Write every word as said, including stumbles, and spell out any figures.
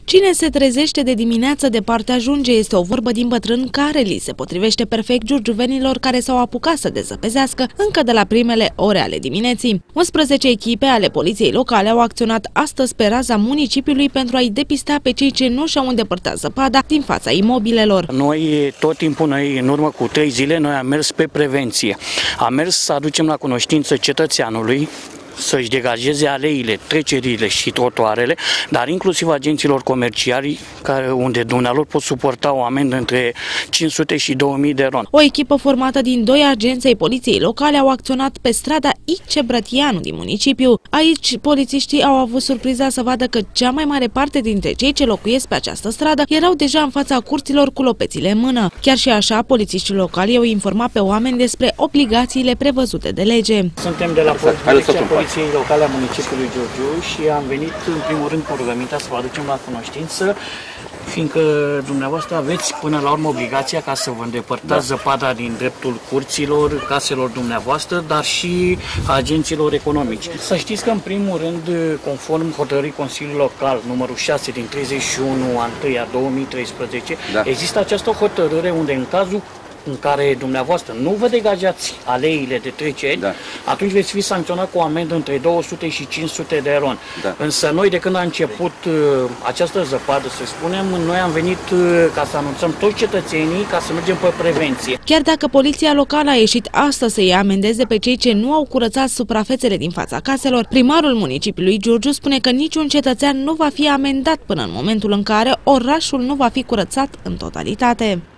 Cine se trezește de dimineață departe ajunge, este o vorbă din bătrân care li se potrivește perfect giurgiuvenilor care s-au apucat să dezăpezească încă de la primele ore ale dimineții. unsprezece echipe ale poliției locale au acționat astăzi pe raza municipiului pentru a-i depista pe cei ce nu și-au îndepărtat zăpada din fața imobilelor. Noi tot timpul, noi în urmă cu trei zile, noi am mers pe prevenție. Am mers să aducem la cunoștință cetățeanului să-și degajeze aleile, trecerile și trotuarele, dar inclusiv agenților comerciali, care, unde dumnealor pot suporta o amendă între cinci sute și două mii de ron. O echipă formată din doi agenți ai poliției locale au acționat pe strada Ice Brătianu din municipiu. Aici, polițiștii au avut surpriza să vadă că cea mai mare parte dintre cei ce locuiesc pe această stradă erau deja în fața curților cu lopețile în mână. Chiar și așa, polițiștii locali au informat pe oameni despre obligațiile prevăzute de lege. Suntem de la Poliția Poliției Locale a municipiului Giurgiu și am venit în primul rând cu rugămintea să vă aducem la cunoștință, fiindcă dumneavoastră aveți până la urmă obligația ca să vă îndepărtați da. zăpada din dreptul curților, caselor dumneavoastră, dar și agenților economici. Să știți că în primul rând, conform hotărârii Consiliului Local numărul șase din treizeci și unu a întâi a două mii treisprezece, da. există această hotărâre unde în cazul în care dumneavoastră nu vă degajați aleile de treceri, da. atunci veți fi sancționat cu o amendă între două sute și cinci sute de ron. Da. Însă noi, de când a început uh, această zăpadă, să spunem, noi am venit uh, ca să anunțăm toți cetățenii ca să mergem pe prevenție. Chiar dacă poliția locală a ieșit astăzi să-i amendeze pe cei ce nu au curățat suprafețele din fața caselor, primarul municipiului Giurgiu spune că niciun cetățean nu va fi amendat până în momentul în care orașul nu va fi curățat în totalitate.